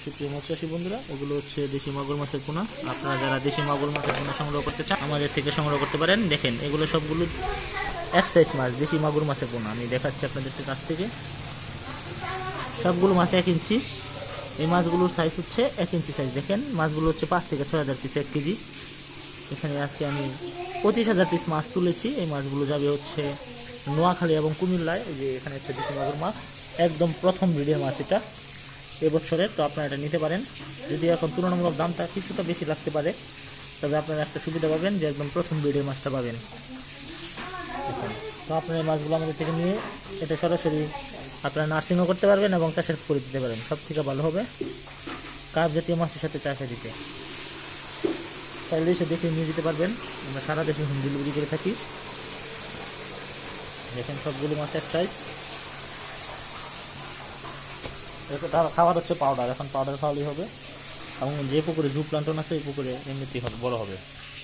সুপ্রিয় মৎস্যচাষী বন্ধুরা, এগুলো হচ্ছে দেশি মাগুর মাছের পোনা। আপনারা যারা দেশি মাগুর মাছের পোনা সংগ্রহ করতে চান আমাদের থেকে সংগ্রহ করতে পারেন। দেখেন, এগুলো সবগুলো এক সাইজ মাছ, দেশি মাগুর মাছের পোনা। আমি দেখাচ্ছি আপনাদের কাছ থেকে। সবগুলো মাছ 1 ইঞ্চি। এই মাছগুলোর সাইজ হচ্ছে 1 ইঞ্চি সাইজ। দেখেন, মাছগুলো হচ্ছে 5 থেকে 6,000 পিস 1 কেজি। এখানে আজকে আমি 25,000 পিস মাছ তুলেছি। এই মাছগুলো যাবে হচ্ছে নোয়াখালী এবং কুমিল্লায়। এই যে এখানে হচ্ছে দেশি মাগুর মাছ, একদম প্রথম ব্রিডের মাছ এটা এবছরের। তো আপনারা এটা নিতে পারেন। যদি এখন তুলনামূলক দামটা কিছুটা বেশি লাগতে পারে, তবে আপনারা একটা সুবিধা পাবেন যে একদম প্রথম ব্রিডের মাছটা পাবেন। তো আপনারা এই মাছগুলো আমাদের থেকে নিয়ে এটা সরাসরি আপনারা নার্সিংও করতে পারবেন এবং চাষের করে দিতে পারেন। সব থেকে ভালো হবে কার্প জাতীয় মাছের সাথে চাষে দিতে। চাইলে এসে দেখে নিয়ে যেতে পারবেন। আমরা সারা দেশে হোম ডেলিভারি করে থাকি। দেখেন, সবগুলো মাছ এক সাইজ। তার খাবার হচ্ছে পাউডার। এখন পাউডার খাওয়ালেই হবে, এবং যে পুকুরে জু প্লান্টন আছে এই পুকুরে এমনিতেই বড় হবে।